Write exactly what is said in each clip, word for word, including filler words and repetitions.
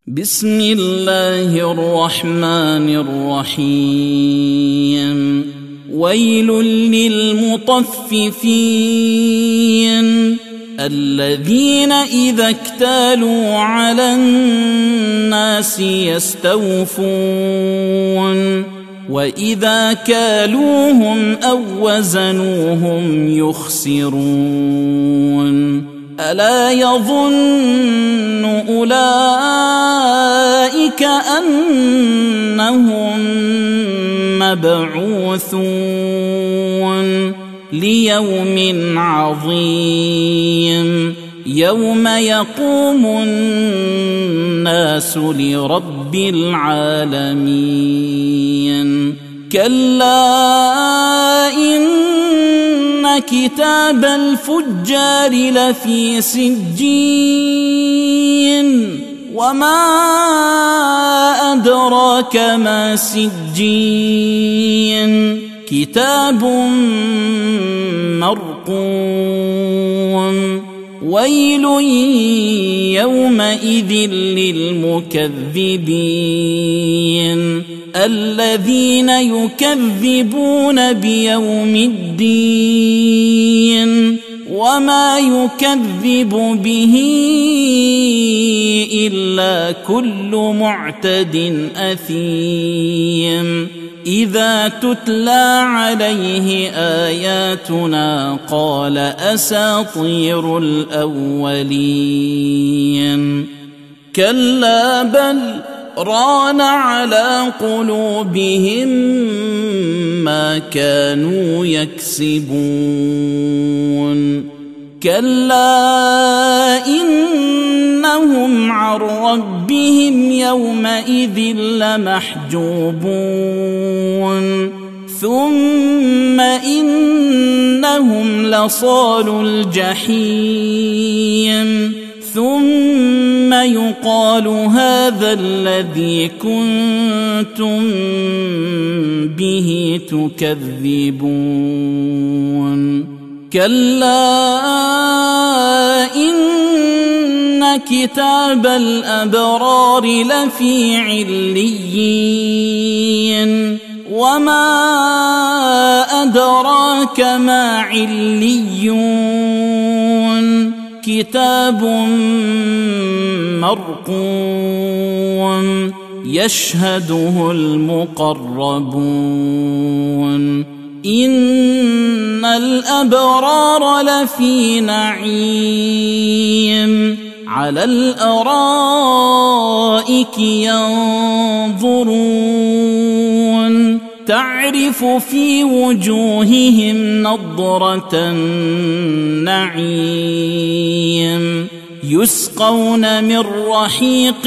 بسم الله الرحمن الرحيم ويل للمطففين الذين إذا اكتالوا على الناس يستوفون وإذا كالوهم أو وزنوهم يخسرون ألا يظن أولئك أنهم مبعوثون ليوم عظيم يوم يقوم الناس لرب العالمين كلا إن كتاب الفجار لفي سجين وما أدراك ما سجين كتاب مرقوم ويل يومئذ للمكذبين الذين يكذبون بيوم الدين وما يكذب به إلا كل معتد أثيم إذا تتلى عليه آياتنا قال أساطير الأولين كلا بل ران على قلوبهم ما كانوا يكسبون كلا إنهم عن ربهم يومئذ لمحجوبون ثم إنهم لصالو الجحيم ثم يقال هذا الذي كنتم به تكذبون كلا إن كتاب الأبرار لفي عليين وما أدراك ما عليون كتاب مرقوم يشهده المقربون إن الأبرار لفي نعيم على الأرائك ينظرون تعرف في وجوههم نضرة النعيم يسقون من رحيق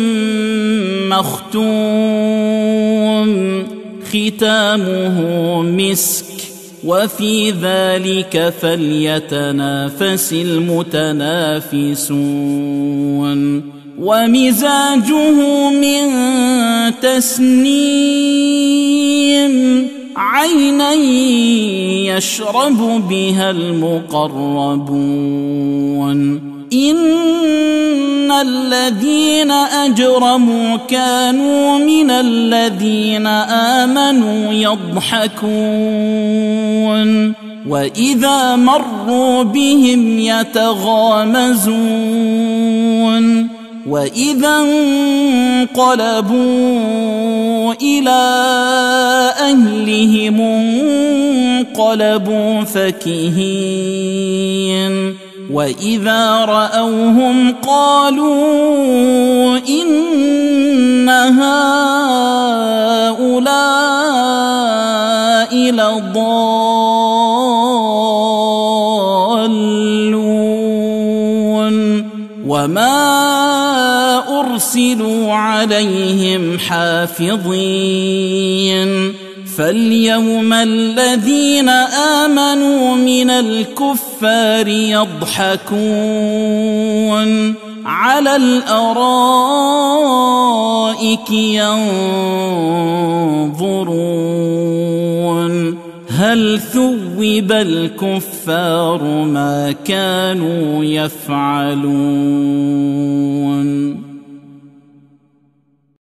مختوم ختامه مسك وفي ذلك فليتنافس المتنافسون ومزاجه من تسنيم عينا يشرب بها المقربون إن الذين أجرموا كانوا من الذين آمنوا يضحكون وإذا مروا بهم يتغامزون وإذا انقلبوا إلى أهلهم انقلبوا فكهين وإذا رأوهم قالوا إن هؤلاء لضالون وما أرسلوا عليهم حافظين فاليوم الذين آمنوا من الكفار يضحكون على الأرائك ينظرون هل ثوب الكفار ما كانوا يفعلون